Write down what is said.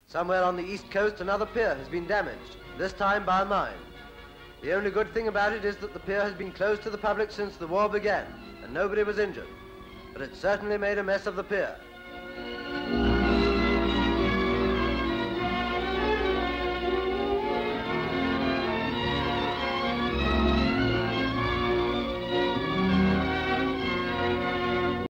Somewhere on the east coast, another pier has been damaged, this time by a mine. The only good thing about it is that the pier has been closed to the public since the war began, and nobody was injured. But it certainly made a mess of the pier.